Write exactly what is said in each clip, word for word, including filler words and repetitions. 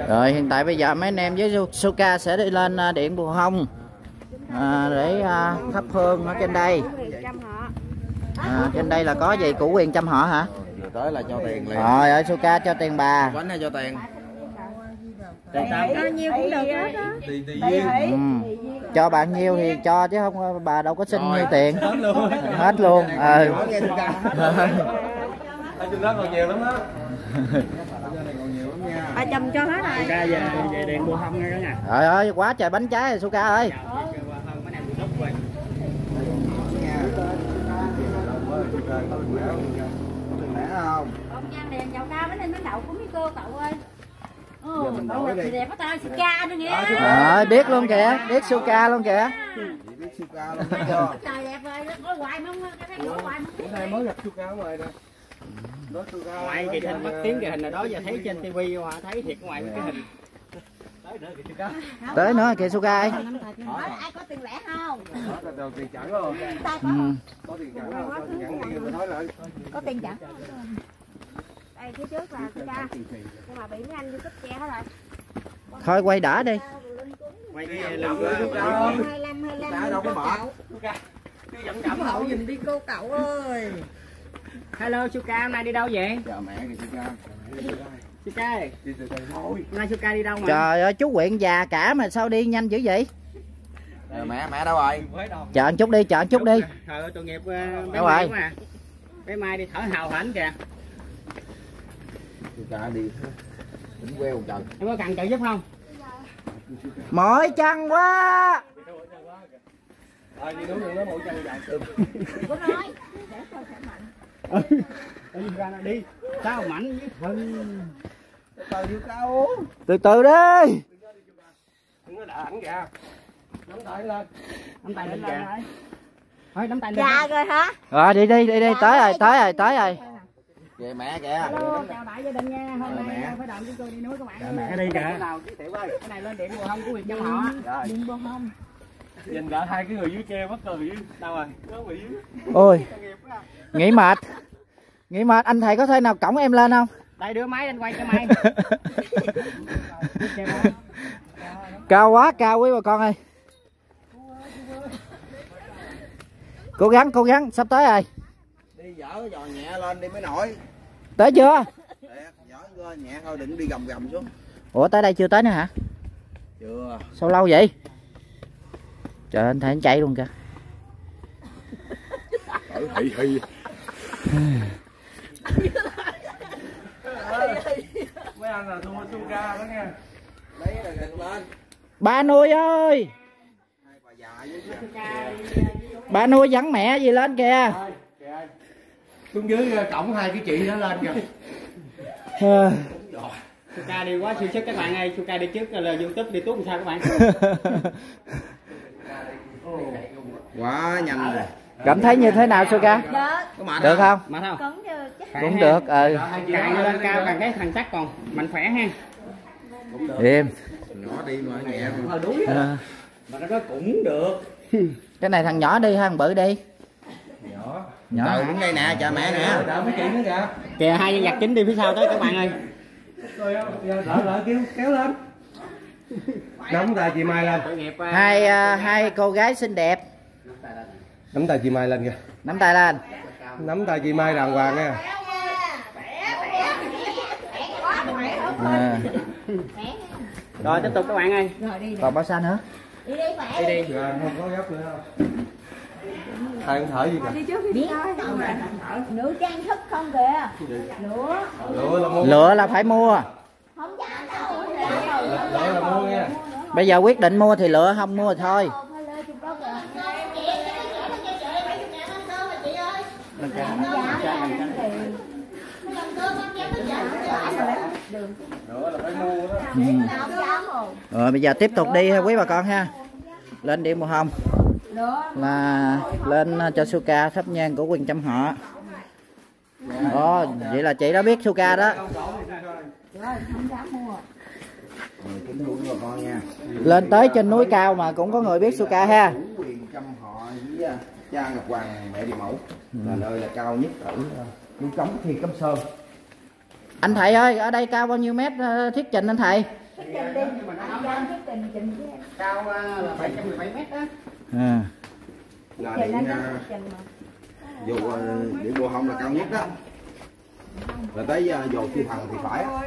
Rồi hiện tại bây giờ mấy anh em với Suka sẽ đi lên điện Bù Hông à, để à, thắp hương ở trên đây. À, trên đây là có gì, củ quyền trăm họ hả? Vừa tới là cho tiền liền. Rồi ở Suka cho tiền bà. Bánh hay cho tiền? Tiền sao? Bao nhiêu cũng được hết đó. Tiền tiền duyên. Ừ. Cho bạn nhiêu thì cho chứ không bà đâu có xin nhiêu tiền. Hết luôn. Hết luôn. Ừ. Ở trên đó còn nhiều lắm đó. Ba trăm cho hết rồi. Suka về về điện Bù Hông nghe cả nhà. Trời ơi quá trời bánh trái rồi Suka ơi. Con nhang đèn dầu cao bánh lên bánh đậu của mấy cô cậu ơi. Ừ, cậu đẹp đẹp có tao Suka nữa nghe. Rồi biết luôn kìa, biết Suka luôn kìa. Biết Suka luôn. Trời đẹp rồi, có hoài mong cái thấy hoài mong. Bữa nay mới gặp Suka ở ngoài nè. Ngoại kỳ hình bắt tiếng cái hình nào đó giờ thấy trên tivi mà thấy thiệt ngoài cái hình. Tới nữa kìa Suka ơi. Ai có tiền lẻ không? Có tiền chẳng không? Ừ. Có tiền chẳng không? Có tiền chẳng nói lại. Có tiền chẳng? Đây phía trước là Suka. Nhưng mà bị mấy anh YouTube che hết rồi. Thôi quay đỡ đi. Quay cái lần hai mươi lăm hai mươi lăm đâu có mở. dẫn cảm hậu giùm đi cô cậu ơi. Hello Suka, hôm nay đi đâu vậy? Chào mẹ kìa Suka. Suka ơi. Đi từ từ thôi. Hôm nay Suka đi đâu mà? Trời ơi chú quyện già cả mà sao đi nhanh dữ vậy? Rồi mẹ mẹ đâu rồi? Chờ một chút đi, chờ một chút đi. Trời ơi tội nghiệp bé Đâu Mai rồi? quá à. Bé Mai đi thở hào hển kìa. Suka đi. Tính queo trời. Em có cần trợ giúp không? Mỏi chân quá. Rồi đi đúng đường đó mỗi chân dài. Cô nói. Ừ. Đi. Sao mạnh với thân. Từ từ cao. Từ từ đi. Đừng có đỡ ảnh kìa. Nắm tay lên. Nắm tay lên kìa. Thôi nắm tay lên. Dạ rồi hả? Rồi đi đi đi đi, tới rồi, tới rồi, tới rồi. Kìa mẹ kìa. Hello, chào đại gia đình nha. Hôm nay phải đợi chúng tôi đi núi các bạn. Dạ, mẹ đi kìa. Nào giới thiệu ơi. Cái này lên điện Bù Hông của Quyền Trăm Họ. Rồi. Điện Bù Hông. Nhìn lại hai cái người dưới kia mất cười dưới. Đâu rồi? Có bị dưới. Ôi. Nghỉ mệt. Nghỉ mệt, anh thầy có thể nào cõng em lên không? Đây đưa máy lên quay cho mày. Cao quá, cao quý bà con ơi. Cố gắng, cố gắng, sắp tới rồi. Đi dở giò nhẹ lên đi mới nổi. Tới chưa? Dở nhẹ thôi đừng đi gầm gầm xuống. Ủa tới đây chưa tới nữa hả? Chưa. Sao lâu vậy? Trời anh thầy anh chạy luôn kìa. Ở hì hì. Mấy anh là thua Suka đó nha. Lấy là gần lên. Ba nuôi ơi. Hai bà già với Ba nuôi dẫn mẹ gì lên kìa. Xuống dưới cổng hai cái chị đó lên kìa. Suka đi quá siêu sức các bạn ơi. Suka đi trước là YouTube đi tuốt làm sao các bạn? quá nhanh rồi. Cảm thấy như thế nào Suka? Được. Được không? Mà không? Cũng được. Cũng được, ừ. Càng lên cao càng thấy thằng chắc còn mạnh khỏe ha. Im. Nhỏ đi mà nhẹ. Thôi đúng rồi. À. Mà nó nói cũng được. Cái này thằng nhỏ đi hay thằng bự đi? Nhỏ. Nhỏ. Từ đứng đây nè, chào mẹ nè. Đợi mấy chị nữa kìa. Kìa hai nhân vật chính đi phía sau tới các bạn ơi. Lỡ lỡ kêu kéo lên. Nắm tay chị Mai lên. Hai uh, hai cô gái xinh đẹp. Nắm tay chị Mai lên kìa. Nắm tay lên. Nắm tay chị Mai đàng hoàng nha. À. Rồi tiếp tục các bạn ơi. Còn bao xa nữa? Đi đi mẹ. Đi đi. Rồi không có gấp nữa đâu. Thầy không thở gì cả. Đi trước đi coi. Nửa trang thức không kìa. Nửa. Lựa là mua. Lựa là phải mua. Không dám đâu. Lựa là mua nha. Bây giờ quyết định mua thì lựa, không mua thì thôi. Ừ. Rồi bây giờ tiếp tục đi ha quý bà con ha. Lên điện Bù Hông là lên cho Suka thắp nhang của Quyền Trăm Họ. Ồ, vậy là chị đã biết Suka đó. Lên tới trên núi cao mà cũng có người biết Suka ha. Quyền Trăm Họ với cha Ngọc Hoàng mẹ Địa Mẫu là nơi là cao nhất ở núi Cấm Thiên Cấm Sơn. Anh thầy ơi, ở đây cao bao nhiêu mét thuyết trình anh thầy? trình đi, anh Giang thuyết trình trình với em. Cao là bảy trăm mười bảy mét á. À. Là Trình điện anh à, Giang thuyết trình mà. dù à, điện bộ hông là cao nhất đó. Rồi tới à, dầu chư thần thì phải á.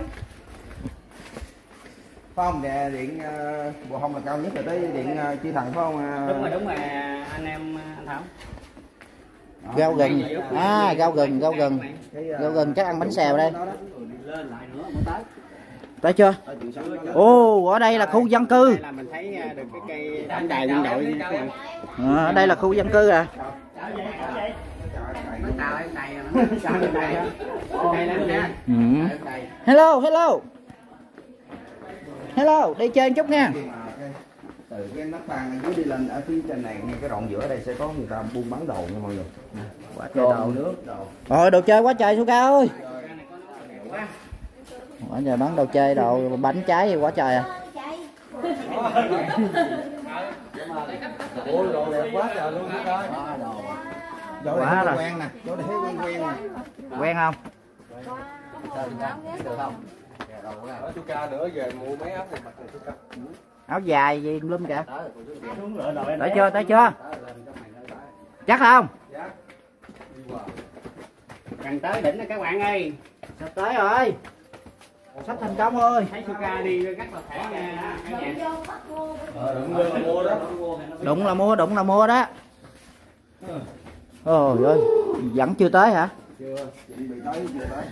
Phải không? Nè, điện uh, bộ hông là cao nhất rồi tới điện uh, chư thần phải không? Uh... Đúng rồi, đúng rồi anh em anh Thảo. Rau gừng. À, rau gừng, rau gừng. Rau gừng chắc ăn bánh xèo đây. Lên lại nữa mới tới. Tới chưa? Ồ, ở đây là khu dân cư. Đây là mình thấy được cái cây đánh đài quân đội. À, ở đây là khu dân cư à. Ừ. Hello, hello. Hello, đi chơi một chút nha. Từ cái nắp bàn ở dưới đi lên ở phía trên này, ngay cái đoạn giữa đây sẽ có người ta buôn bán đồ nha mọi người. Quá trời đồ, nước, đồ. Rồi đồ chơi quá trời Suka ơi. Quá trời bán đồ chơi, đồ bánh trái gì quá trời à. Ôi đồ đẹp quá trời luôn Suka ơi. Đồ Quá rồi. quen nè, chỗ này thấy quen quen nè. Quen không? Được không? Ở Suka nữa về mua mấy áo mặc này Suka. Áo dài gì lum kìa. Tới chưa, tới chưa? Chắc không? Gần tới đỉnh rồi các bạn ơi. Sắp tới rồi. Sắp thành công ơi. Thấy Suka đi rất là khỏe nha. Đụng là mua đó. Đụng là mua, đụng là mua đó. Ôi ơi, vẫn chưa tới hả? Chưa, chuẩn bị tới chưa tới.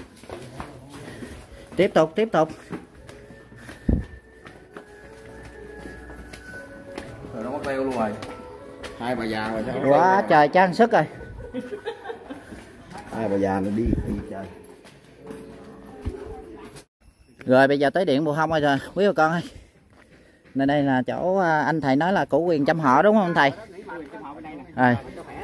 Tiếp tục, tiếp tục. Rồi nó mất leo luôn rồi. Hai bà già rồi sao? Quá trời trang sức rồi. Hai bà già nó đi đi trời. Rồi bây giờ tới điện bộ hông rồi rồi, quý bà con ơi. Nên đây là chỗ anh thầy nói là chủ quyền trăm họ đúng không anh thầy? Rồi.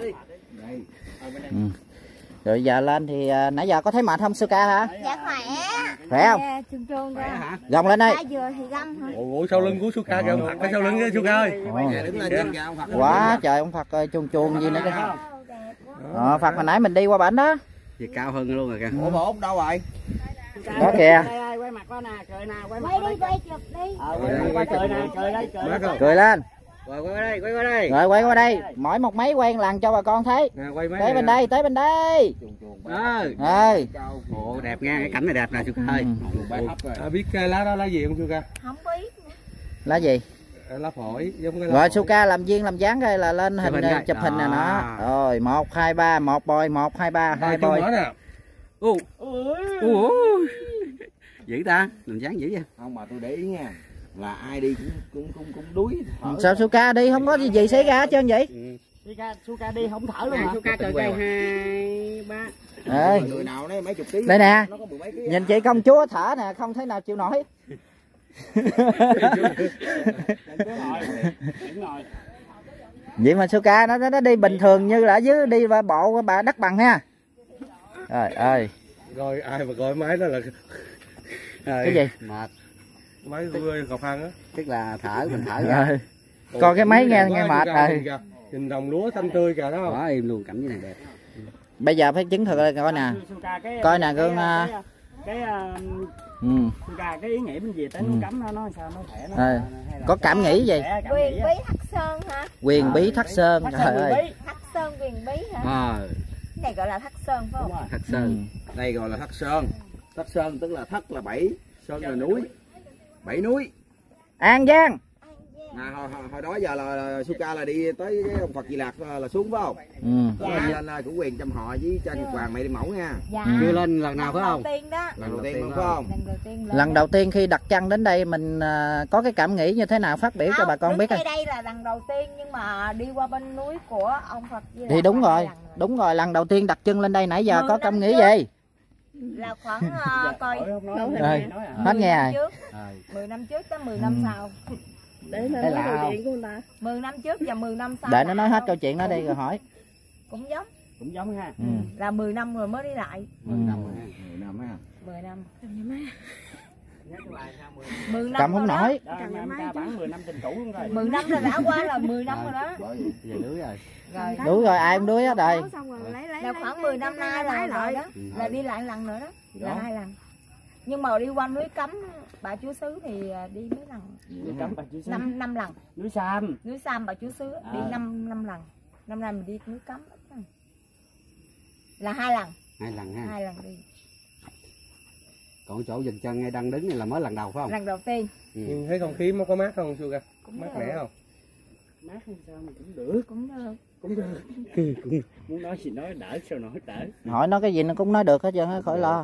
Ừ. Rồi giờ lên thì à, nãy giờ có thấy mệt không Suka hả? Dạ khỏe. Khỏe không? Dạ, trơn trơn ra. Gồng lên đây. Đã vừa thì găm hả? Ủa sau lưng của Suka kìa, Phật cái sau lưng cái Suka ơi. Quá trời ông Phật ơi, chuồn chuồn gì nữa kìa. Ờ, Phật hồi nãy mình đi qua bển đó. Gì cao hơn luôn rồi kìa. Ủa bộ đâu rồi? Đó kìa. Quay mặt đó nè, cười nè, quay Quay đi, quay chụp đi. quay cười nè, cười đây, cười. Cười lên. Rồi quay qua đây, quay qua đây. Rồi quay qua đây, mỗi một máy quay một lần cho bà con thấy. Nè, quay mấy Tới bên đây, tới bên đây. Đó. Ơi. Ồ đẹp nha, cái cảnh này đẹp nè Suka ơi. À, biết cái lá đó lá gì không Suka? Không biết. Lá gì? Lá phổi giống cái lá Rồi phổi. Suka làm viên làm dáng đây là lên hình hình đây. chụp hình nè nó. À. Rồi một hai ba, một bôi, một hai ba, hai bôi. Ồ. Ồ. Dữ ta, làm dáng dữ vậy. Không mà tôi để ý nha. Là ai đi cũng cũng cũng, cũng đuối. Sao Suka đi không có gì, gì xảy ra hết trơn vậy? Suka, Suka đi không thở luôn hả? Suka trời cây hai ba. Ê. Người nào đấy mấy chục ký. Đây nè. Nó có mười mấy ký. Nhìn chị công chúa thở nè, không thể nào chịu nổi. Vậy mà Suka nó nó đi bình thường như là ở dưới đi qua bộ bà đất bằng ha. Rồi ơi. Rồi ai mà gọi máy đó là Cái gì? Mệt. Máy Ngọc Hân á. Tức là thở mình thở Rồi. ra. Còn cái máy nghe nghe mệt rồi. Nhìn đồng lúa xanh tươi kìa đó. Quá im luôn, cảnh như này đẹp. Bây giờ phải chứng thực là coi nè. Coi nè gương. Cái Ừ. Suka cái ý nghĩa bên gì tới nó cắm nó nó sao nó khỏe nó. À, có cảm nghĩ gì? Quyền bí Thất Sơn hả? Quyền bí Thất Sơn. Trời ơi. Thất Sơn quyền bí hả? À, Cái này gọi là Thất Sơn phải không? Thất Sơn. Đây gọi là Thất Sơn. Thất Sơn tức là thất là bảy, sơn là núi. Bảy núi. An Giang. À, hồi, hồi, hồi đó giờ là, là Suka là đi tới cái ông Phật Di Lạc là, là xuống phải không? Ừ. Dạ. Lên là chủ quyền trăm họ với cho Nhật Hoàng mày đi mẫu nha. Dạ. Chưa lên lần nào phải không? Lần đầu tiên đó. Lần đầu tiên phải không? Lần đầu tiên lên. Lần đầu tiên khi đặt chân đến đây mình à, có cái cảm nghĩ như thế nào, phát biểu cho bà con biết coi. coi. Đây là lần đầu tiên nhưng mà đi qua bên núi của ông Phật Di Lạc Thì đúng là rồi, lần đúng rồi, lần đầu tiên đặt chân lên đây nãy giờ Mười có năm cảm nghĩ trước. gì? là khoảng uh, coi Rồi, hết nghe rồi. mười năm trước tới mười năm Ừ. sau. Để nói Đồ điện của người ta. mười năm trước và mười năm sau. Để nó nói hết là- câu chuyện đó đi rồi hỏi. Cũng giống. Cũng giống ha. Ừ. Là mười năm rồi mới đi lại. Ừ. mười năm ha. mười năm. mười năm Cầm không rồi đó. nổi. Bản mười năm tình cũ luôn rồi. mười năm rồi đã qua là mười năm rồi đó. Về lưới rồi. Rồi. Đúng rồi, ai cũng đuối hết rồi. Là khoảng mười năm nay rồi, rồi đó. Là đi lại lần nữa đó. Là hai lần. Nhưng mà đi qua núi Cấm Bà Chúa Xứ thì đi mấy lần? Núi Cấm Bà Chúa Xứ. Năm năm lần. Núi Sam. Núi Sam Bà Chúa Xứ đi À. năm năm lần. Năm nay mình đi núi Cấm là hai lần. Hai lần ha. Hai lần đi. Còn chỗ dừng chân ngay đang đứng này là mới lần đầu phải không? Lần đầu tiên. Ừ. Nhưng thấy không khí nó có mát không Sugar? Cũng Mát được. mẻ không? Mát không sao mà cũng được. Cũng được. Cũng được. Cũng muốn nói gì nói đỡ sao nói đỡ. Hỏi nó cái gì nó cũng nói được hết trơn á, khỏi lo.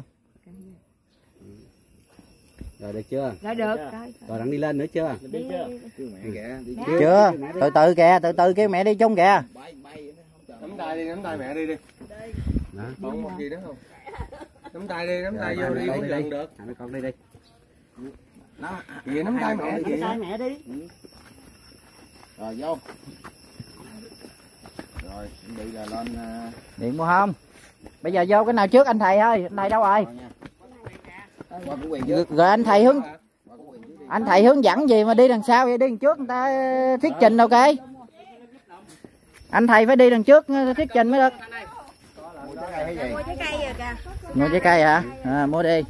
Rồi được chưa? Rồi được. Được. Rồi. Rồi đang đi lên nữa chưa? Đi chưa? Đi kìa, đi Chưa. Chưa, từ từ kìa, từ từ kêu mẹ đi chung kìa. Nắm tay đi, nắm tay mẹ đi đi. Đó. Còn một gì nữa không? Nắm tay đi, nắm tay Rồi, vô đi, đây, muốn đây, dần được. hai mấy con đi đi. Vậy nắm tay mẹ vậy. tay mẹ đi. Rồi vô. Rồi chuẩn bị là lên uh, Điện mua không? Bây giờ vô cái nào trước anh thầy ơi, anh thầy đâu rồi? qua của quyền trước. Rồi anh thầy hướng anh thầy hướng dẫn gì mà đi đằng sau vậy, đi đằng trước người ta thuyết trình đâu cái. Anh thầy phải đi đằng trước thuyết trình mới được. Mua trái cây hay gì? Mua trái cây rồi kìa. Mua trái cây hả? À, mua đi.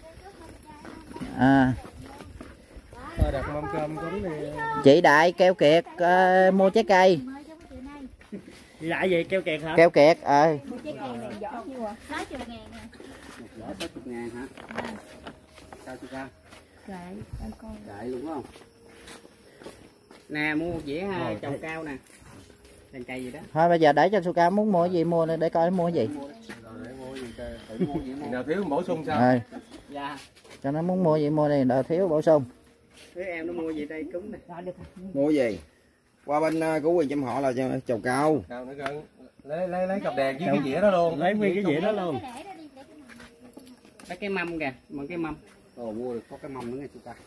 À, Thôi đặt mâm cơm cúng đi. chị Đại keo kiệt uh, mua trái cây. Lại vậy keo kẹt hả? Keo kiệt ờ. Mua trái cây này giỏ nhiêu à? sáu mươi ngàn nè. Giỏ sáu mươi ngàn hả? Sao Sugar? Rồi, anh coi. Đại luôn không? Nè mua một dĩa ha, trồng cao nè. Trồng cây gì đó. Thôi bây giờ để cho Suka muốn mua cái gì mua để coi nó mua cái gì. Nào thiếu bổ sung sao? Rồi, Dạ. cho nó muốn mua gì mua đi, đỡ thiếu bổ sung. Đứa em nó mua gì đây cúng nè. Mua gì? Qua bên uh, của quyền chăm họ là chầu cao. Nào nữa gần. Lấy lấy lấy cặp đèn với cái dĩa đó luôn. Lấy nguyên cái dĩa đó luôn. Cái để đó đi, để cái này. Lấy cái mâm kìa, mượn cái mâm. Ồ mua được có cái mâm nữa nghe Sugar.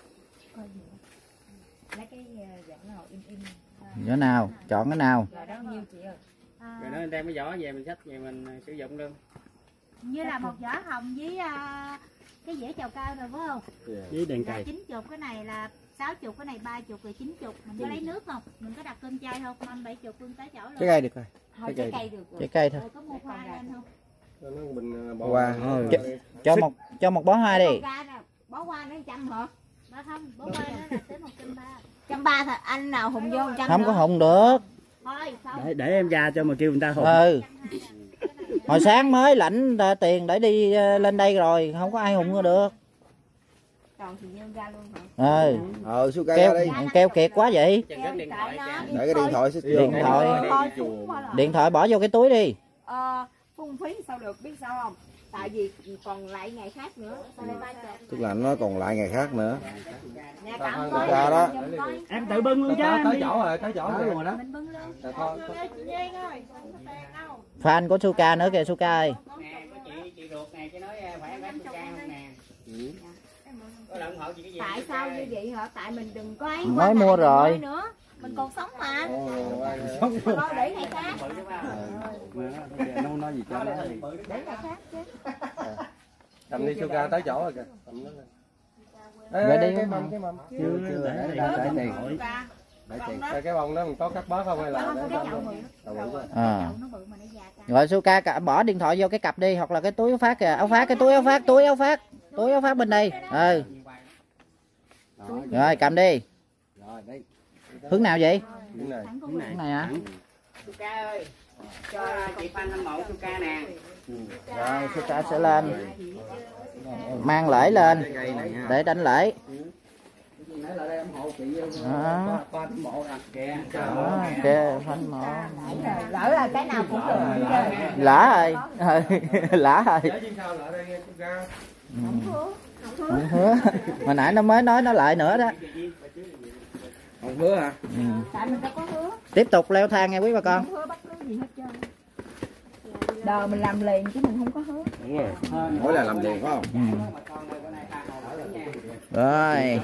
Lấy cái giỏ nào in in. Chỗ nào? Chọn cái nào? Rồi đó nhiêu chị ơi? À, Rồi nó đem cái giỏ về mình xách về mình sử dụng luôn. như là một giỏ hồng với à, cái dĩa chào cao rồi phải không? Với đèn Là cày. chín chục, cái này là sáu chục, cái này ba chục, rồi chín chục. Mình có lấy nước không? Mình có đặt cơm chay không? Mâm bảy chục, cơm tái chảo luôn. Trái cây được rồi. Thôi trái cây được rồi. Trái cây thôi. Rồi có mua hoa lên không? Cho nó bình bỏ Qua. Cho, cho một cho một bó hoa đi. Bó hoa nè, bó hoa nó trăm hả? Ba không, bó hoa nó là tới một trăm ba. Trăm ba thôi, anh nào hùng vô trăm. Không có hùng được. Thôi, không. Để, để em ra cho mà kêu người ta hùng. Ừ. Hồi sáng mới lãnh ra tiền để đi ờ, lên đây rồi, không có ai hùng nữa được. Còn thì nhiêu ra luôn hả? Ừ. Ờ su cây Keo ra đi. keo kiệt quá vậy. Chừng cái điện thoại kìa. Để cái điện thoại sẽ Điện thoại. Thôi phúng quá là. Điện thoại bỏ vô cái túi đi. Ờ, phung phí sao được biết sao không? Tại vì còn lại ngày khác nữa. Sao lại ba chục? tức là nó còn lại ngày khác nữa. Nè cảm Ra đó. ơn. Em tự bưng luôn chứ. Tới chỗ rồi, tới chỗ rồi đó. Mình bưng luôn. Dạ, thôi. Fan của Suka nữa kìa Suka ơi. Nè có chị chị ruột nè, chị nói phải em bán Sugar không nè. Có ủng hộ chị cái gì? Tại sao như vậy hả? Tại mình đừng có ấy. Mới mua rồi. Nữa. Mình còn sống mà. Sống Thôi để ngày khác. Nó nói gì cho nó. Để ngày khác chứ. Cầm đi Sugar tới chỗ rồi kìa. Cầm nó lên. Rồi Ê, đi. cái mâm, cái mâm. chưa chưa để để để tiền. Để tiền. Cái cái bông đó mình có cắt bớt không hay là để Cái trong chậu luôn? bự. À. Chậu nó bự mà nó già cả. Rồi Suka cả bỏ điện thoại vô cái cặp đi, hoặc là cái túi áo phát kìa, áo phát cái túi áo phát, túi áo phát, túi áo phát bên đây. Ừ. Rồi cầm đi. Rồi đây. Hướng nào vậy? Cái này. Hướng này hả? Sugar ơi. Cho chị fan hâm mộ Sugar nè. Rồi Suka sẽ lên. Mang lễ lên để đánh lễ. Nói lại đây ủng hộ chị. Đó. Fan hâm mộ nè. Kìa. Đó, kìa fan mộ. Lỡ là cái nào cũng được. Lã rồi. Lã rồi. Để trên sau lại đây nghe Sugar. Không hứa. Hồi nãy nó mới nói nó lại nữa đó. Không hứa hả? Ừ. Tại mình đâu có hứa. Tiếp tục leo thang nghe quý bà con. Không hứa bất cứ gì hết trơn. Đời mình làm liền chứ mình không có hứa. Đúng rồi. Mỗi là làm tiền phải không? Ừ. Rồi.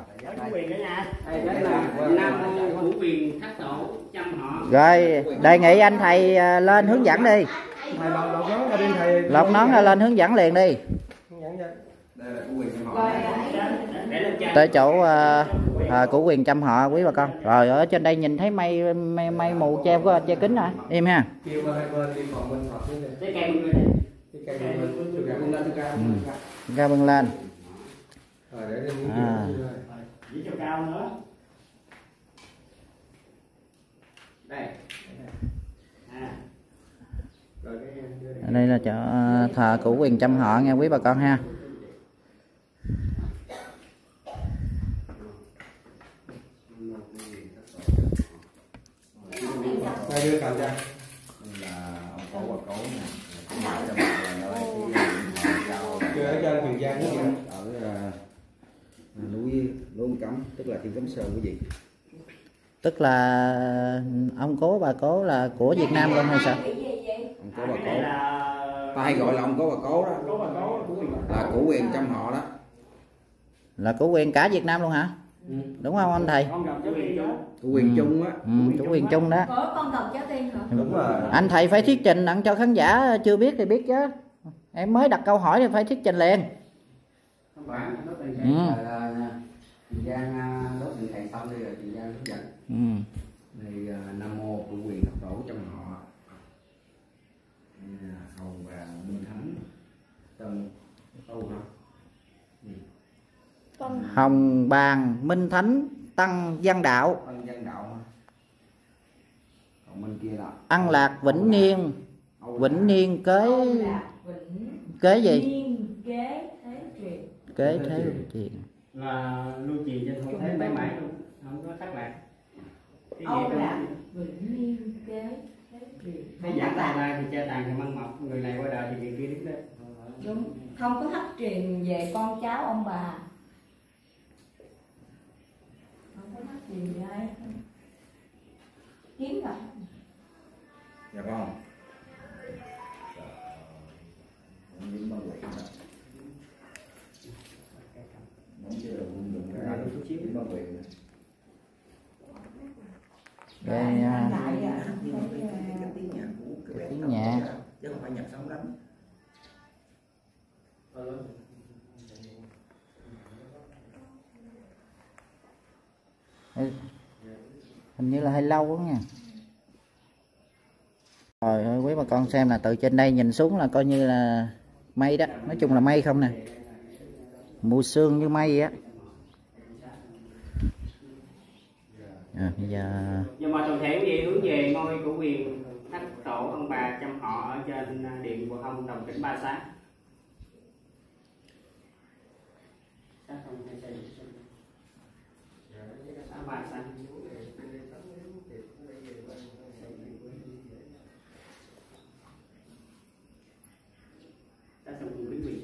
Nam mô Hữu Quyền Thác Tổ chăm họ. Rồi, đề nghị anh thầy à, lên hướng dẫn đi. Thầy lột lột nón ra đi thầy. Lọc nón ra lên hướng dẫn liền đi. Hướng dẫn cho. Đây là của quyền chăm họ. Tới chỗ à, à, của quyền chăm họ quý bà con. Rồi ở trên đây nhìn thấy mây mây, mây mù che của che kính hả? Im ha. Kêu qua hai bên đi còn bên Phật nữa đi. Cái cây mình Cái cây bên Sugar bên lên Sugar. Ra bưng lên. À. Chỉ chiều cao nữa. Đây. À. Rồi cái Ở đây là chỗ thờ cửu quyền trăm họ nghe quý bà con ha. Đây đưa cầm ra. Là ông cổ bà cổ nè. Chưa ở trên Tiền Giang nữa kìa. Ở uh, núi Lôn Cấm, tức là Thiên Cấm Sơn quý vị. Tức là ông cố bà cố là của Việt Nam luôn hay sao? Ông cổ bà cổ. Ta hay gọi là ông cổ bà cố đó. Là của quyền trăm họ đó. Là của quyền cả Việt Nam luôn hả? Ừ. Đúng không anh thầy? Của quyền chung á. Ừ, chủ quyền chung đó. Có con cầm cháu tiên hả? Đúng rồi. Anh thầy phải thuyết trình đặng cho khán giả chưa biết thì biết chứ. Em mới đặt câu hỏi thì phải thuyết trình liền. ừ. Tiền Giang đốt điện thầy xong đi rồi Tiền Giang hướng dẫn. Ừ. Này Nam Mô của quyền thập tổ trong họ. Hầu và Minh Thánh. Tân Âu hả? Hồng Bàng Minh Thánh Tăng Văn Đạo. Tân Văn Đạo hả? Còn bên kia là Ăn Lạc Vĩnh Niên. Vĩnh Niên kế kế gì? Kế thế truyền. Là lưu truyền trên không thế mãi mãi luôn, không có thất lạc. Cái Âu gì Lạc Vĩnh Niên kế thế truyền. Cái giảng tài lai thì cha tàn thì măng mọc, người này qua đời thì người kia đứng đấy. Đúng, không có thất truyền về con cháu ông bà. Không có thất truyền gì ai. Kiếm rồi. dạ không? Những bao quỷ đó. Những cái đồ quân dụng ra chút xíu những bao quỷ này. Đây à, Cái tiếng nhạc của cái tiếng nhạc. chứ không phải nhạc sống lắm. Hình như là hơi lâu quá nha. Rồi ơi, quý bà con xem là từ trên đây nhìn xuống là coi như là mây đó, nói chung là mây không nè, mù sương như mây á. À, bây giờ giờ mời toàn thể quý vị hướng về ngôi của quyền thất tổ ông bà trăm họ ở trên điện Bồ Hông Đồng Tỉnh Ba Xá. Ba Xá. Ta xong cùng quý vị.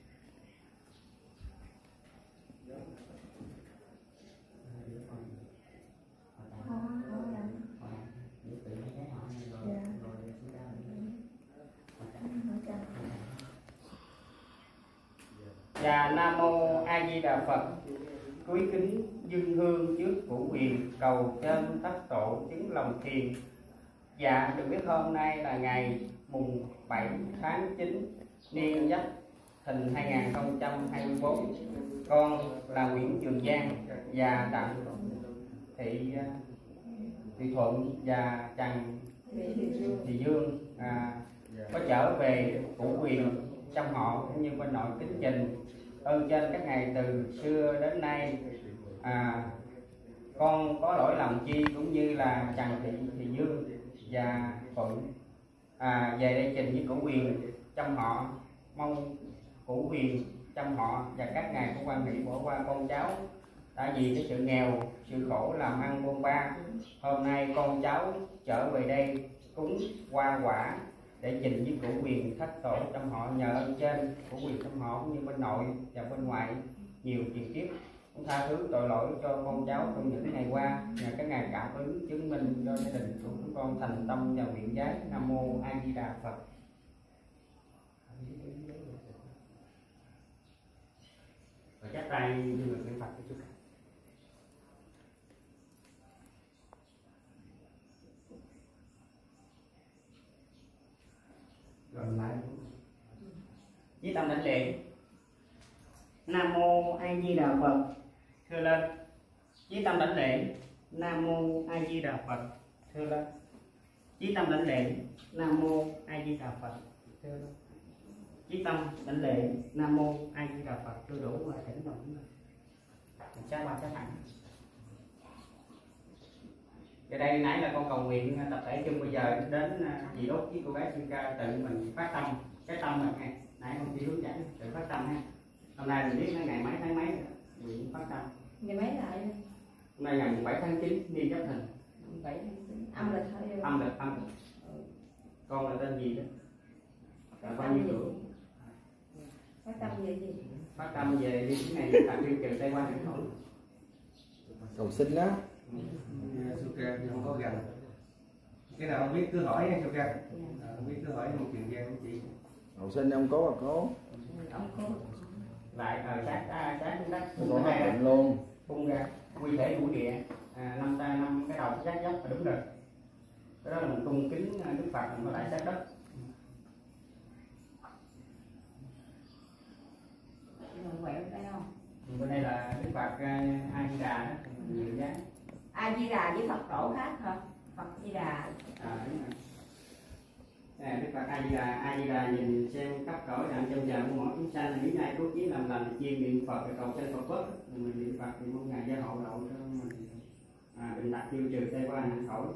Và Nam Mô A Di Đà Phật. Cúi kính dâng hương trước cửu quyền cầu trên thất tổ chứng lòng thiền. Dạ được biết hôm nay là ngày mùng bảy tháng chín niên Giáp Thìn hai không hai tư. Con là Nguyễn Trường Giang và Đặng Thị Thị Thuận và Trần Thị Dương à, có trở về cửu quyền trong họ cũng như bên nội kính trình ơn trên các ngày từ xưa đến nay. À, con có lỗi lầm chi cũng như là Trần Thị Thị Dương và Thuận à, về đây trình với cửu quyền trong họ, mong cửu quyền trong họ và các ngài có quan hệ bỏ qua con cháu đã vì cái sự nghèo, sự khổ làm ăn buôn ba. Hôm nay con cháu trở về đây cúng hoa quả để trình với cửu quyền thất tổ trong họ, nhờ ơn trên cửu quyền trong họ cũng như bên nội và bên ngoại nhiều tiền kiếp cũng tha thứ tội lỗi cho con cháu trong những ngày qua, nhờ các ngài cảm ứng chứng minh cho gia đình của chúng con thành tâm và nguyện giái. Nam Mô A Di Đà Phật. Và chắp tay như người niệm Phật cho chúng. Rồi lại với tâm đảnh lễ. Nam Mô A Di Đà Phật. Thưa lên với tâm đảnh lễ. Nam Mô A Di Đà Phật. Thưa lên với tâm đảnh lễ. Nam Mô A Di Đà Phật. Thưa lên với tâm đảnh lễ. Nam Mô A Di Đà Phật. Tôi đủ và thỉnh lòng. sát qua sát thẳng. Ở đây nãy là con cầu nguyện tập thể chung, bây giờ đến chị Út với cô gái Xuân Ca tự mình phát tâm cái tâm mình nghe. Nãy không chỉ hướng dẫn tự phát tâm ha. Hôm nay mình biết nó ngày mấy tháng mấy rồi, nguyện phát tâm. Ngày mấy lại? Hôm nay ngày bảy tháng chín niên Giáp Thìn. bảy tháng chín âm lịch thôi. Âm lịch âm lịch. Con là tên gì đó? Là bao nhiêu tuổi? Phát tâm về gì? Phát tâm về đi cái này tại tiêu trừ Tây Quan Hải Thổ. Cầu xin đó. Suka không có gần. Cái nào không biết cứ hỏi nha Suka. À, không biết cứ hỏi một chuyện gian của chị. Cầu xin ông cố bà cố. Ông cố. Lại ở sát sát xuống đất. Con hết bệnh luôn. Bung ra quy thể của địa à, năm ta năm cái đầu sát dốc là đúng rồi. Cái đó là mình cung kính Đức Phật, mình có lại sát đất. Quẹo đây không? Bên đây là Đức Phật A Di Đà đó, nhiều giá. A Di Đà với Phật tổ khác hả? Phật Di Đà. À, đúng rồi. À, Đức Phật A Di Đà, A Di Đà nhìn xem khắp cõi đặng trong giờ của mỗi chúng sanh những ai cố chí làm lành chiên niệm Phật cầu sanh Phật quốc, mình niệm Phật thì mong ngài gia hộ độ cho mình à, bệnh tật tiêu trừ Tây Qua nạn khỏi.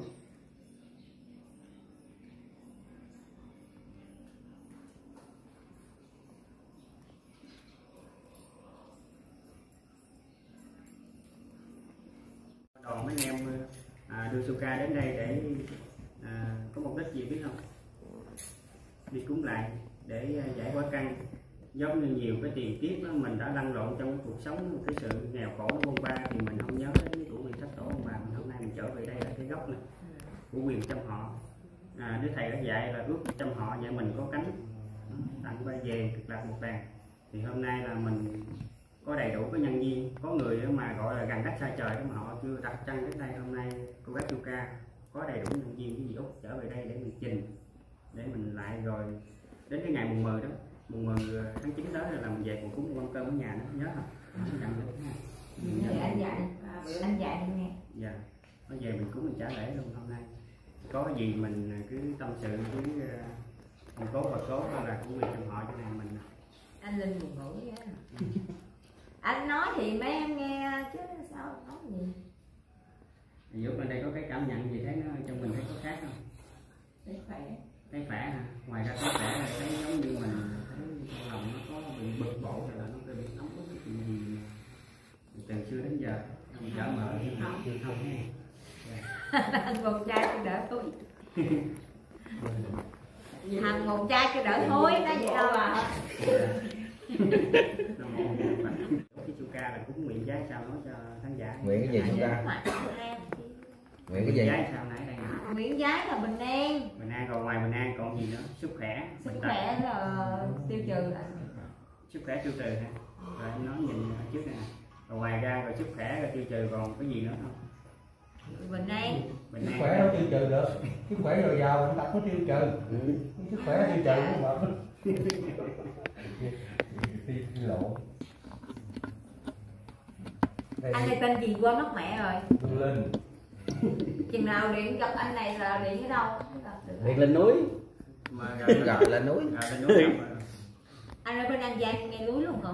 Còn mấy anh em à, đưa Suka đến đây để à, có mục đích gì biết không? Đi cúng lại để giải hóa căn, giống như nhiều cái tiền kiếp đó, mình đã lăn lộn trong cái cuộc sống cái sự nghèo khổ của ông ba thì mình không nhớ đến cái của quyền thất tổ ông bà, mình hôm nay mình trở về đây là cái gốc này của quyền trăm họ. À, Đức thầy đã dạy là ước trăm họ vậy mình có cánh tặng bay về cực lạc một đàn, thì hôm nay là mình có đầy đủ cái nhân duyên, có người mà gọi là gần đất xa trời mà họ chưa đặt chân đến đây, hôm nay cô bác Suka có đầy đủ nhân duyên cái gì Út trở về đây để mình trình, để mình lại rồi đến cái ngày mùng mười đó, mùng mười tháng chín đó là mình về cùng cúng quan cơm ở nhà nữa, nhớ không? Thì anh dạy, bữa anh dạy đi nghe. Dạ, nó về mình cúng mình trả lễ luôn hôm nay. Có cái gì mình cứ tâm sự với ông cố và cố là cũng quyền trong họ cho nên mình. Anh Linh buồn ngủ vậy. Anh nói thì mấy em nghe chứ sao nói gì. Lúc bên đây có cái cảm nhận gì thấy nó trong mình thấy có khác không? Thấy khỏe. Thấy khỏe hả? Ngoài ra có khỏe là thấy giống như mình thấy trong lòng nó có bị bực bội rồi là nó có bị nóng có cái chuyện gì từ xưa đến giờ mình đỡ mở không chưa không nghe. Thằng một chai cho đỡ thôi. Thằng một chai cho đỡ thôi nó vậy đâu à. Cái Suka là cũng nguyện giái sao nói cho khán giả. Nguyện cái gì Suka? Nguyện cái gì? Giái sao nãy đây. Nguyện giái là bình an. Bình an, còn ngoài bình an còn gì nữa? Sức khỏe. Sức khỏe là tiêu trừ. Sức khỏe tiêu trừ hả? Rồi em nói nhìn ở trước này nè. Rồi ngoài ra rồi sức khỏe rồi tiêu trừ còn cái gì nữa không? Bình an. Bình Sức an. khỏe nó tiêu trừ được. Sức khỏe rồi giàu bệnh tật nó tiêu trừ. Ừ. Sức khỏe tiêu trừ cũng mệt. Đi lộ. Anh này tên gì quên mất mẹ rồi. Linh. Chừng nào điện gặp anh này là điện ở đâu? Điện lên núi. Mà Gặp lên núi. À, lên núi. Anh ở bên An Giang nghe núi luôn không?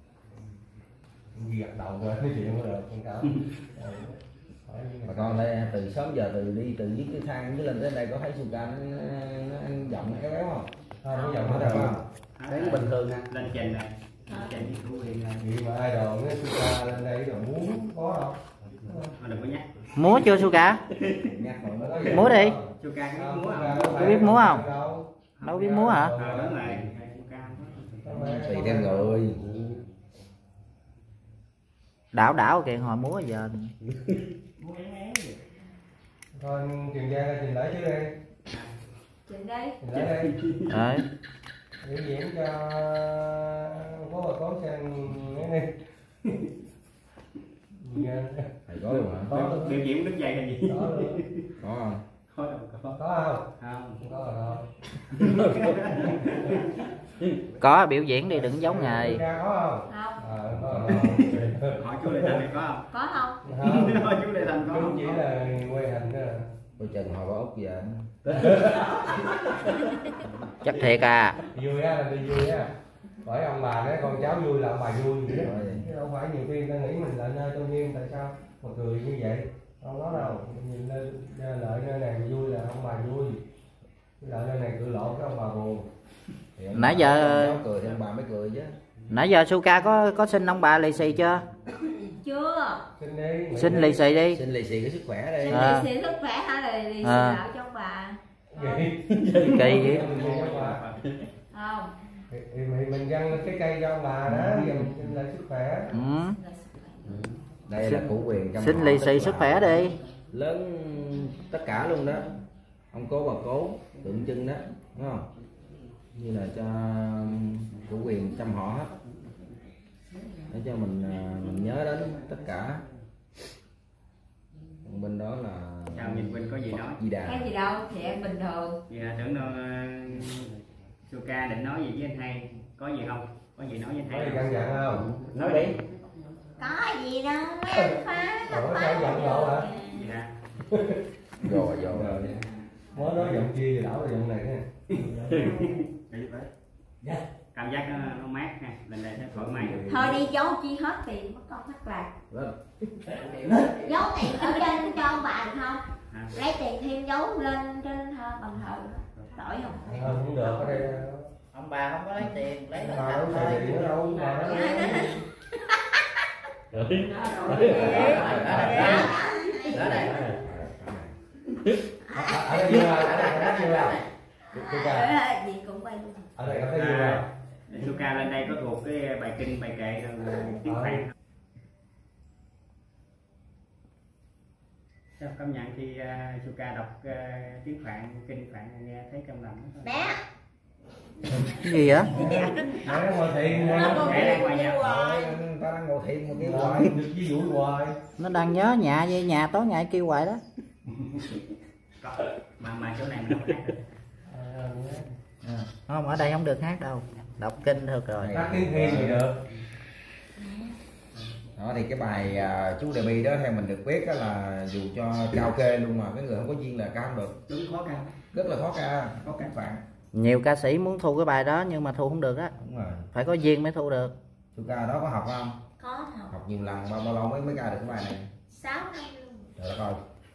Gạt đầu rồi nói chuyện có được con cáo. Bà con đây từ sớm giờ từ đi từ dưới cái thang dưới lên đến đây có thấy Suka nó, nó ăn giọng cái béo không? Không, nó giọng nó đâu không? Thấy nó bình thường nè. Lên trình này. Lên trình với chủ quyền này. Vậy mà ai đồ cái Suka lên đây rồi muốn có đâu. Mà đừng có nhắc. Múa chưa Suka? Múa đi. Suka có biết múa không? Có biết múa không? Đâu biết múa hả? Ờ đúng rồi. Suka. Tùy theo người. Đảo đảo kìa hồi múa giờ. Thôi Trường Giang ra trình lễ trước đi. Trình đây. Trình lễ đây. Đấy. Biểu diễn cho bố bà cố sang mấy đi. Thầy có luôn hả? Có. Biểu diễn đứng dậy là gì? Có luôn. Có không? Có đâu có. Có không? Không. Không có rồi thôi. Có biểu diễn đi đừng giấu nghề. Có không? Không. Ờ, có rồi. Hỏi chú Lê Thành này có không? Có không? Không. Hỏi chú Lê Thành có Chú không? chỉ là quay hình thôi. Coi chừng hồi có ốc giờ. Chắc thiệt à. Vui á, là đi vui á. Bởi ông bà nói con cháu vui là ông bà vui vậy đó. Chứ đâu phải nhiều khi ta nghĩ mình là nơi tôn nghiêm, tại sao một người như vậy không có đâu. Nhìn lên lợi nơi này vui là ông bà vui, lợi nơi này cự lộ cái ông bà buồn. Nãy giờ cười thì ông bà mới cười chứ. Nãy giờ Suka có có xin ông bà lì xì chưa? Chưa. Xin đi. Xin lì xì đi. Xin lì xì cái sức khỏe đi. Xin À. lì xì sức khỏe hả, là lì xì À. gạo cho ông bà. Kỳ vậy. Không. Thì, thì mình, mình dâng cái cây cho ông bà đó, giờ mình xin lại sức khỏe. Ừ. Đây là cụ quyền trong Xin họ, lì tức xì là sức khỏe đi. lớn tất cả luôn đó, ông cố bà cố tượng trưng đó, đúng không? Như là cho chủ quyền trăm họ hết, để cho mình mình nhớ đến tất cả. Còn bên đó là chào nhìn Vinh có gì nói Di Đà. Cái gì đâu, thì em bình thường. Dạ tưởng đâu uh, Suka định nói gì với anh Hai, có gì không, có gì nói với anh Có Hai gì căn dặn không? nói đi. Có gì đâu, anh phá, Ủa, phá. sao giận lộ hả? Dạ. Rồi rồi Mới nói giọng kia thì đảo là giọng này ha. Cảm giác nó, nó mát ha, lên đây nó thoải mái. Thôi đi giấu chi hết tiền mất công thất lạc. Vâng. Giấu tiền ở trên cho ông bà được không? À. Lấy tiền thêm giấu lên trên thờ bằng thờ đổi không? Ờ, không được, ở đây Ông bà không có lấy tiền, lấy bà đâu xài tiền nữa đâu, bà đó. Ở đây. Ở đây vui không? Ở đây cảm thấy vui không? Suka, Gì cũng quay luôn. ở đây cảm thấy vui không? Suka lên đây có thuộc cái bài kinh, bài kệ rồi tiếng Phạn. Sao công nhận khi uh, Suka đọc uh, tiếng Phạn, kinh Phạn nghe thấy trong lòng nó Bé. Cái gì vậy? Mẹ ngồi thiền Mẹ đang ngoài nhà. Người ta đang ngồi thiền mà kêu hoài, hoài. được ví dụ hoài. Nó đang nhớ nhà với nhà tối ngày kêu hoài đó. Có. Mà mà chỗ này mình không hát được. À, không, ở đây không được hát đâu. Đọc kinh được rồi. Hát tiếng Thiên thì được. Đó thì cái bài uh, chú Đề Bi đó theo mình được biết đó là dù cho cao kê luôn mà cái người không có duyên là ca không được, Đúng khó khăn. rất là khó ca, khó các bạn. Nhiều ca sĩ muốn thu cái bài đó nhưng mà thu không được á. Đúng rồi. Phải có duyên mới thu được. Chú ca đó có học không? Có học. Học nhiều lần bao bao lâu mới mới ca được cái bài này? sáu năm luôn. Trời đất ơi.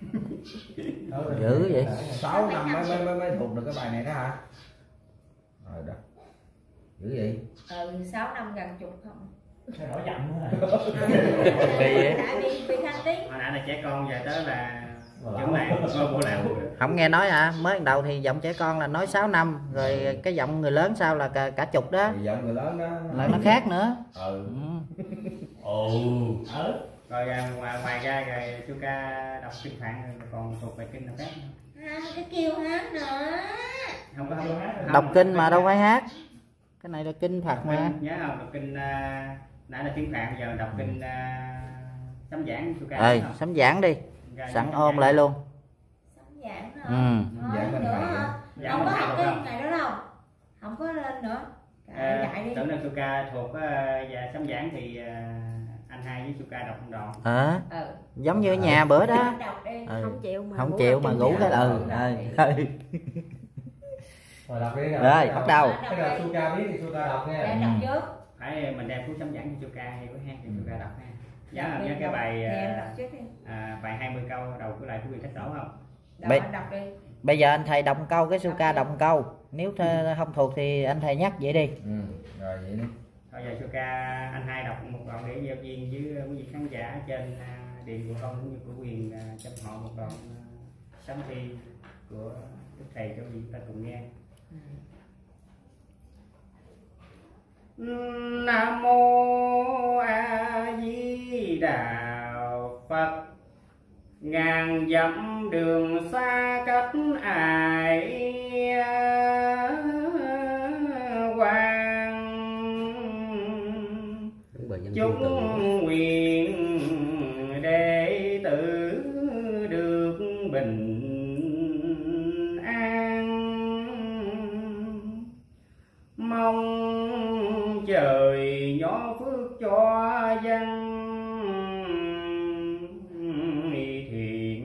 Dữ vậy. sáu năm mới mới mới, mới thuộc được cái bài này đó hả? Rồi đó. Dữ vậy. Ừ, sáu năm gần chục không. Sao nổi chậm nữa rồi. Kỳ vậy. Tại vì bị khăn tiếng. Hồi nãy là trẻ con, giờ tới là trưởng lại ngôi bộ lão. Không nghe nói hả? Mới ban đầu thì giọng trẻ con là nói sáu năm, rồi cái giọng người lớn sau là cả, cả chục đó. Thì giọng người lớn đó. Là nó khác nữa. Ừ. Ừ. Ồ. Rồi à, ngoài, ngoài ra rồi Suka đọc kinh Phạn còn thuộc bài kinh nào khác không? À, cái kêu hát nữa. Không có, không có hát. Đọc kinh mà đâu phải hát. Cái này là kinh Phật Đọc mà. kinh, nhớ không? Đọc kinh uh, nãy là tiếng Phạn, giờ đọc kinh uh, sấm giảng Suka. Ê, sấm giảng đi. Rồi, Sẵn sấm ôm giảng. lại luôn. Sấm giảng nữa. Ừ. Giảng bên nữa này. không? Giảng Không có bên học này cái không? này nữa đâu. Không có lên nữa. À, Dạy đi. tưởng là Suka thuộc uh, và sấm giảng thì uh, anh Hai với Suka đọc một đoạn. Ờ. Ừ. Giống như ở nhà bữa đó. Đọc đi. Ừ. Không chịu mà. Không ngủ chịu đọc mà kinh ngủ nhà. cái ừ. Ừ. Rồi đọc đi nào. Rồi, bắt đầu. Cái nào Suka biết thì Suka đọc Để nha. đọc trước. Phải mình đem cuốn sấm giảng cho Suka hay có hát cho Suka đọc ha. Nhớ Đọc không? đi, Nhớ cái đọc. bài Thì em uh, đọc trước đi. à, bài hai mươi câu đầu của lại của quyền sách sổ không? Đọc, Bây- anh đọc đi. Bây giờ anh thầy đọc một câu, cái Suka đọc một câu. Nếu th- không thuộc thì anh thầy nhắc vậy đi. Ừ. Rồi vậy đi. Thôi giờ Suka anh Hai đọc một đoạn để giao duyên với quý vị khán giả trên uh, điện của con cũng như của quyền uh, chăm họ một đoạn uh, sấm thi của đức thầy cho quý vị ta cùng nghe. Nam mô A Di Đà Phật. Ngàn dặm đường xa cách ải quan, chúng nguyện đệ tử được bình an. Mong trời nhỏ phước cho dân thiện,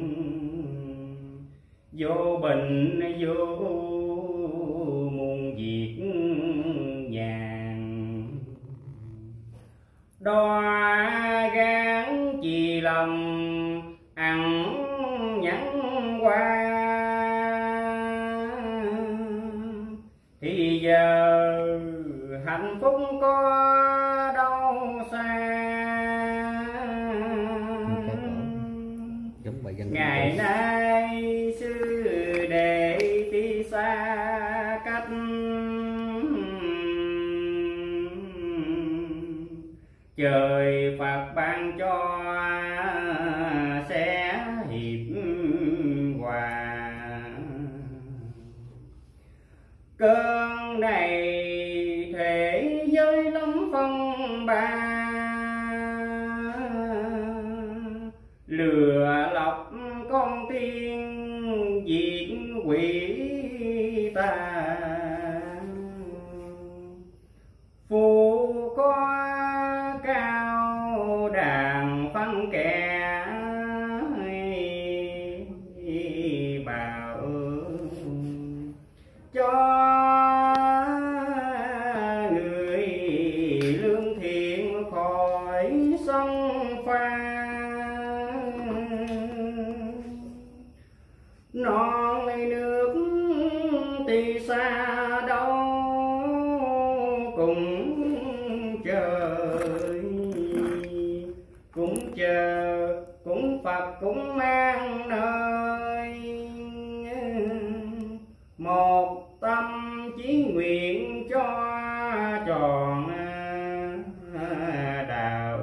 vô bệnh vô muôn việc nhàn. lòng ăn nhẫn qua thì giờ hạnh phúc có đâu xa. Ngày nay xứ đệ đi xa cách, trời Phật ban cho sẽ hiệp hòa. Cơn này thế giới lắm phong ba, lừa lọc con tiên diệt quỷ tà. Phù có cao đàn phân kẻ bảo cho người lương thiện khỏi sông pha. Non nước thì xa đâu cũng trời, cũng chờ cũng Phật cũng mang nơi. Một tâm chí nguyện cho tròn đạo,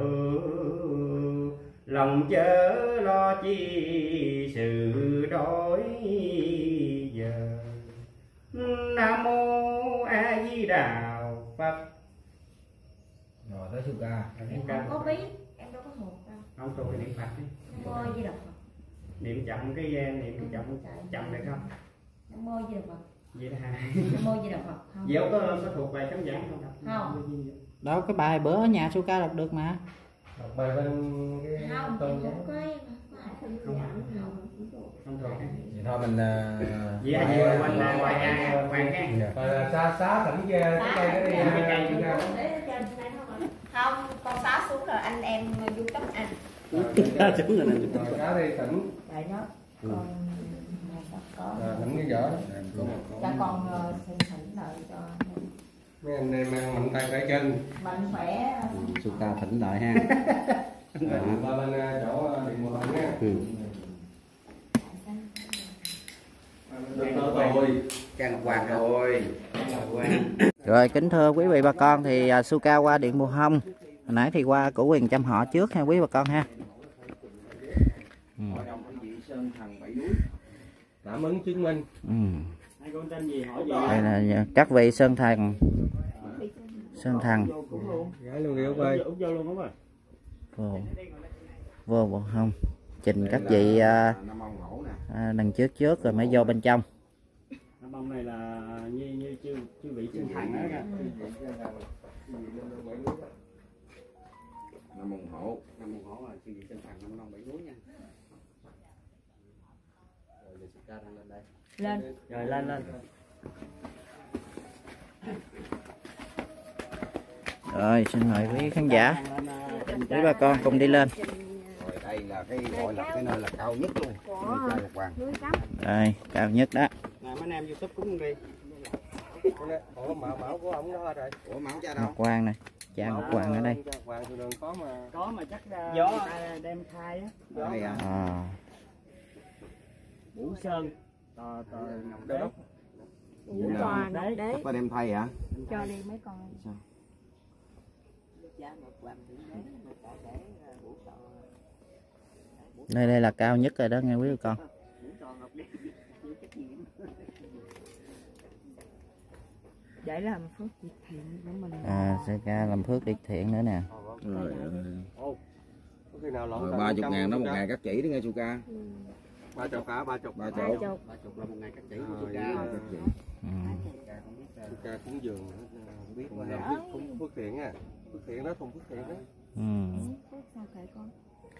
lòng chớ lo chi sự đổi giờ. Nam mô A Di Đà Phật. Rồi tới sư ca. Em không có biết, em đâu có thuộc đâu. Không tôi niệm Phật đi. Nam mô Di Đà Phật. Niệm chậm cái niệm chậm chậm được không? Nam mô Di Đà Phật. Vậy là Nam mô Di Đà Phật. Không. dẫu có có thuộc bài cấm giảng không? Không. Đâu cái bài bữa ở nhà sư ca đọc được mà. Đọc bài bên cái Không, tôn em giáo. không có em không có Không thuộc. Vậy thôi mình Vậy là gì quanh là ngoài nhà hoàng cái. Rồi là xa xá thỉnh kia cái cây cái đi Cái cây sư ca. Không, con xá xuống rồi anh em du cấp anh. Rồi cá đi thỉnh. Vậy đó. Còn này sắp có. Rồi thỉnh cái vở. Cho con ờ, xin thỉnh lợi cho Mấy anh em ăn mạnh tay khỏe chân. mạnh khỏe. sư ca thỉnh lợi ha. Rồi ba bên ờ, chỗ điện một lần nha. Được rồi. Trang Hoàng rồi. Rồi kính thưa quý vị bà con thì à, sư ca qua điện Mùa Hông. Hồi nãy thì qua cổ quyền chăm họ trước ha quý bà con ha. Ừ. Cảm ứng chứng minh. Ừ. Hai con tên gì hỏi gì? Đây là các vị sơn thần. Sơn thần. Gái luôn đi Út ơi. Út vô luôn đúng rồi. Vô. Vô Mùa Hông. Trình các vị à, à, đằng trước trước rồi mới vô bên trong. Nam Mông này là như như chư chư vị sinh thần đó nha. Nam Mông Hổ, Nam Mông Hổ là chư vị sinh thần Nam Nông Bảy Núi nha. Rồi giờ sư ca đang lên đây. Lên. Rồi lên lên. Rồi xin mời quý khán giả, quý bà con cùng đi lên. Rồi đây là cái gọi là cái nơi là cao nhất luôn. Nơi chơi Ngọc Hoàng. Đây cao nhất đó. Nè mấy anh em YouTube cúng đi. Ủa mạo mạo của ông đó rồi. Ủa máu cha đâu? Ngọc Hoàng này, cha Ngọc Hoàng ở đây. Ngọc Hoàng thì đường có mà. Có mà chắc uh, gió đem thai á. Đây à. À. Vũ Sơn. Tò tò Ngọc Đế. Vũ Toàn đấy. Đấy. Có đem thay hả? Cho đi mấy con. Sao? Đây đây là cao nhất rồi đó nghe quý bà con. Để làm phước việc thiện của mình. À sư ca làm phước đi thiện nữa nè. Rồi. Có khi nào lộn Rồi ba chục ngàn đó một ngày cắt chỉ đó nghe sư ca. ba chục cả ba chục. Ba Ba chục. chục. Ba chục là một ngày cắt chỉ Rồi, của sư vậy ca. là Cắt chỉ. Ừ. Sư ca cúng dường không biết mà làm phước cúng phước thiện á. Phước thiện đó thùng phước thiện đó. Ừ. Phước sao kệ con.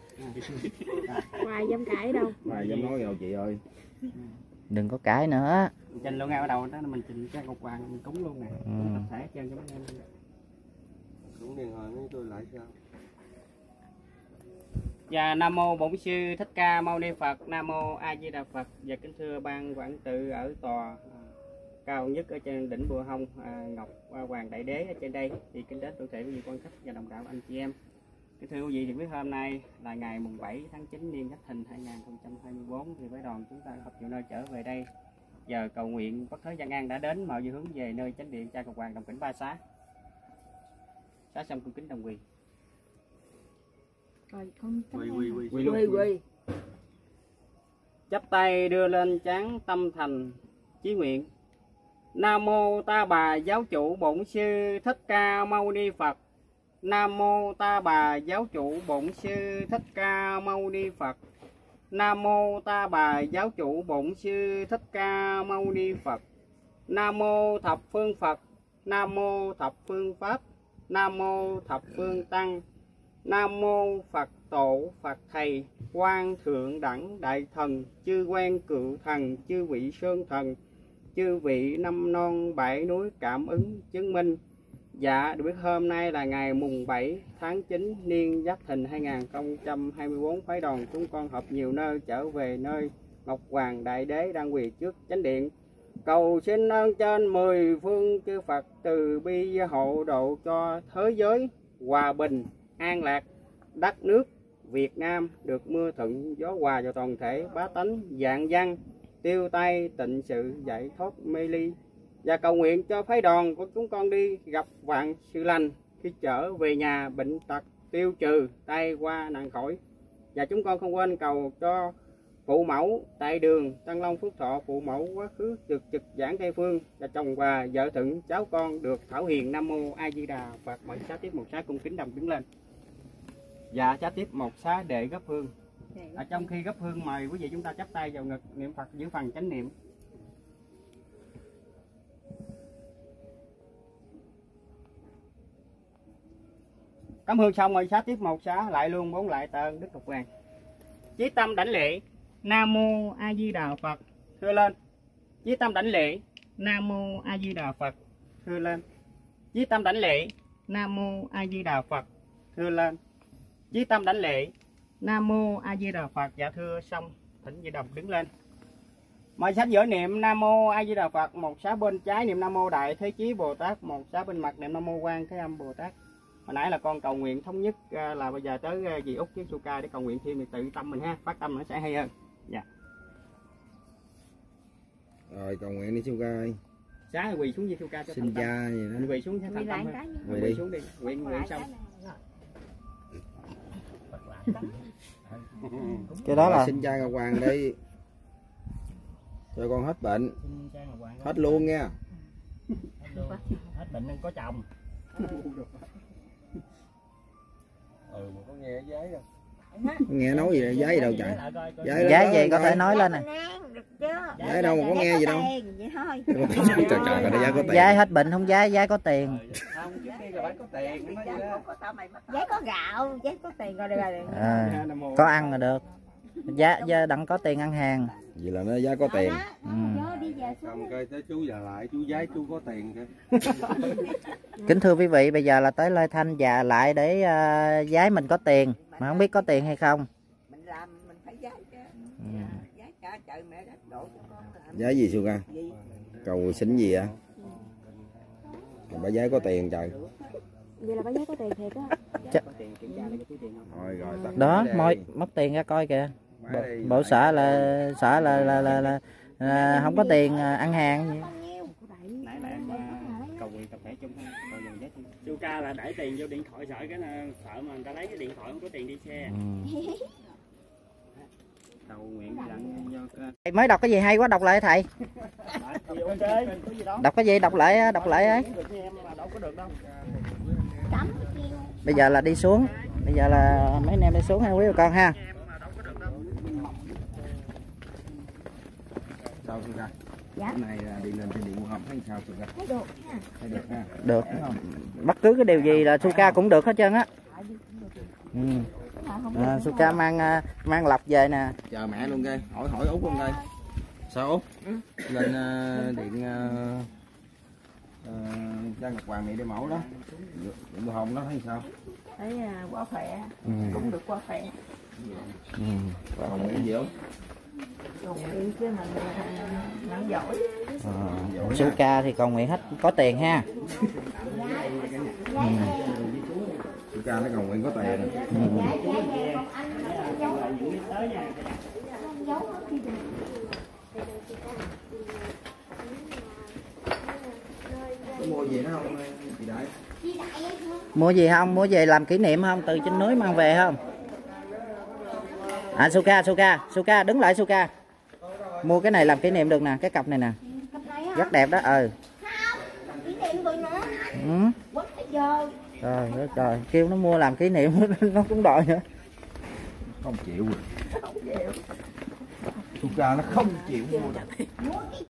Hoài dám cãi đâu. Mà dám nói đâu chị ơi. Đừng có cãi nữa. Trình luôn ngay ở đầu đó mình trình cho Ngọc Hoàng mình cúng luôn nè. Ừ. Cúng tập thể cho mấy em. Cúng điền hồi với tôi lại sao? Và Nam mô Bổn Sư Thích Ca Mâu Ni Phật. Nam mô A Di Đà Phật. Và kính thưa ban quản tự ở tòa cao nhất ở trên đỉnh Bùa Hông, à, Ngọc Hoàng Đại Đế ở trên đây, thì kính đến toàn thể quý vị quan khách và đồng đạo anh chị em. Kính thưa quý vị, thì biết hôm nay là ngày mùng bảy tháng chín niên Giáp Thìn hai nghìn không trăm hai mươi tư, thì với đoàn chúng ta hợp nhiều nơi trở về đây. Giờ cầu nguyện Quốc Thới Văn An đã đến, mọi dự hướng về nơi chánh điện Cha Ngọc Hoàng Đồng Cảnh Ba Xá. Xá xong cung kính đồng quỳ. Rồi con Quỳ quỳ quỳ quỳ quỳ quỳ. Chắp tay đưa lên trán tâm thành chí nguyện. Nam mô Ta Bà Giáo Chủ Bổn Sư Thích Ca Mâu Ni Phật. Nam mô Ta Bà Giáo Chủ Bổn Sư Thích Ca Mâu Ni Phật. Nam mô Ta Bà Giáo Chủ Bổn Sư Thích Ca Mâu Ni Phật. Nam mô Thập Phương Phật. Nam mô Thập Phương Pháp. Nam mô Thập Phương Tăng. Nam mô Phật Tổ Phật Thầy Quan Thượng Đẳng Đại Thần, chư quan cựu thần, chư vị sơn thần, chư vị năm non bảy núi cảm ứng chứng minh. Dạ, được biết hôm nay là ngày mùng bảy tháng chín niên Giáp Thìn hai nghìn không trăm hai mươi tư, phái đoàn chúng con họp nhiều nơi trở về nơi Ngọc Hoàng Đại Đế đang quỳ trước chánh điện, cầu xin ơn trên mười phương chư Phật từ bi hộ độ cho thế giới hòa bình an lạc, đất nước Việt Nam được mưa thuận gió hòa cho toàn thể bá tánh vạn dân, tiêu tai tịnh sự giải thoát mê ly. Và cầu nguyện cho phái đoàn của chúng con đi gặp vạn sự lành, khi trở về nhà bệnh tật tiêu trừ, tai qua nạn khỏi. Và chúng con không quên cầu cho phụ mẫu tại đường Tăng Long Phước Thọ, phụ mẫu quá khứ trực trực giảng Tây Phương, và chồng và vợ thuận cháu con được thảo hiền. Nam mô A Di Đà Phật. Mọi xá tiếp một xá cung kính đồng đứng lên. Dạ, xá tiếp một xá để gấp hương. Ở trong khi gấp hương, mời quý vị chúng ta chắp tay vào ngực niệm Phật giữ phần chánh niệm. Cắm hương xong rồi xá tiếp một xá lại luôn bốn lại tạ ơn Đức Ngọc Hoàng. Chí tâm đảnh lễ. Nam mô A Di Đà Phật. Thưa lên. Chí tâm đảnh lễ. Nam mô A Di Đà Phật. Thưa lên. Chí tâm đảnh lễ. Nam mô A Di Đà Phật. Thưa lên. Chí tâm đảnh lễ. Nam mô A Di Đà Phật. Dạ thưa xong, thỉnh Di Đồng đứng lên. Mời sách giữa niệm Nam mô A Di Đà Phật, một xá bên trái niệm Nam mô Đại Thế Chí Bồ Tát, một xá bên mặt niệm Nam mô Quan Thế Âm Bồ Tát. Hồi nãy là con cầu nguyện thống nhất, là bây giờ tới dì Út với Suka để cầu nguyện thêm, thì tự tâm mình ha, phát tâm nó sẽ hay hơn. Dạ. Rồi cầu nguyện đi Suka ơi. Xá quỳ xuống với Suka cho xin cha gì đó. Mình quỳ xuống thành tâm thôi. Quỳ, quỳ xuống đi, nguyện nguyện xong. Cái đó là xin cha Ngọc Hoàng đi cho con hết bệnh, hết luôn nha. Hết bệnh nên có chồng. Ừ, mà có nghe giấy không? Nghe nói gì giấy gì đâu trời. giấy, giấy gì có thể nói lên nè. Giấy đâu mà có nghe gì đâu. Trời trời, mà giấy có tiền. Giấy hết bệnh không giấy, giấy có tiền. Không, trước khi là phải có tiền. Giấy có gạo, giấy có tiền rồi rồi. À, có ăn là được. Giá, giá đặng có tiền ăn hàng. Vậy là nó giá có tiền. Ừ. Không coi tới chú già lại, chú giấy chú có tiền kìa. Kính thưa quý vị, bây giờ là tới Lê Thanh già lại để uh, giái mình có tiền, mà không biết có tiền hay không. Mình làm mình phải giấy chứ. Ừ. Giấy cả trời mẹ đất đổ cho con làm. Giấy gì Suka? Cầu xính gì ạ? Bà giấy có tiền trời. Vậy là bà giấy có tiền thiệt á. Chắc... Rồi rồi tắt đó môi mất tiền ra coi kìa. Bộ, bộ sợ là sợ là là, là, là, là không có tiền ăn hàng. Nãy là cầu nguyện tập thể chung thôi. Suka là để tiền vô điện thoại, sợ cái sợ mà người ta lấy cái điện thoại không có tiền đi xe. Ừ. Cầu nguyện đặng vô. Mới đọc cái gì hay quá, đọc lại thầy. Đọc cái gì, đọc lại đọc lại ấy. Bây giờ là đi xuống, bây giờ là mấy anh em đi xuống ha quý bà con ha. Sao Suka? Dạ. Cái này đi lên trên điện Bùa Hông thấy sao Suka? Thấy được ha. Thấy được ha. Được. Bất cứ cái điều gì là Suka cũng được hết trơn á. Ừ. À, Suka mang mang lọc về nè. Chờ mẹ luôn coi, hỏi hỏi Út luôn coi. Sao Út? Lên uh, điện uh, uh, Cha Ngọc Hoàng này đi mẫu đó. Điện Bùa Hông đó thấy sao? Thấy uh, quá khỏe, Ừ. cũng được quá khỏe. Ừ. Còn cái gì không? Ờ, số ca thì cầu nguyện hết có tiền ha. Ừ. Số ca nó cầu nguyện có tiền. Ừ. Có mua gì nữa không chị Đại? Mua gì không? Mua về làm kỷ niệm không? Từ trên núi mang về không? À Suka, Suka, Suka đứng lại Suka. Mua cái này làm kỷ niệm được nè, cái cặp này nè. Rất đẹp đó, ừ. Ừ. Trời ơi trời, kêu nó mua làm kỷ niệm nó cũng đòi nữa. Không chịu rồi. Suka nó không chịu mua.